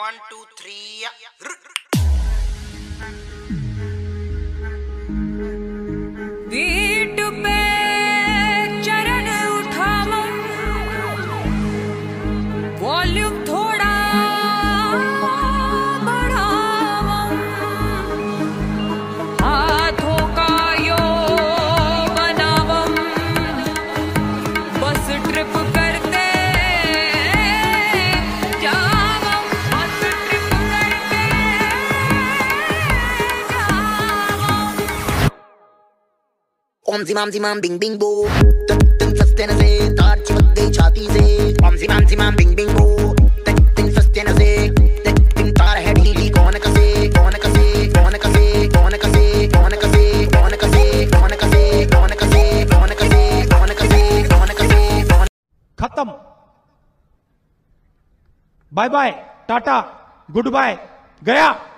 1 2 3 पीठ पे चरण उठाओ, वॉल्यूम थोड़ा बढ़ाओ, हाथों का योग बनाओ, बस ट्रिप करते जाओ, बस ट्रिप करते जाओ। ओम जिमाम बिंग बिंग बो, तन फस्ते न से तार चिपक गई छाती से। ओम जिमाम बिंग बिंग बो, तन फस्ते न से तार है ढीली। कौन कसे कौन कसे कौन कसे कौन कसे कौन कसे कौन कसे कौन कसे कौन कसे कौन कसे कौन कसे कौन कसे कौन। खत्म। Bye bye, tata, good bye, गया।